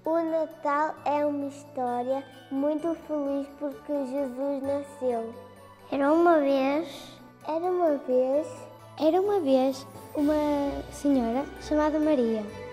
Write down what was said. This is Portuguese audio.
O Natal é uma história muito feliz porque Jesus nasceu. Era uma vez Era uma vez uma senhora chamada Maria.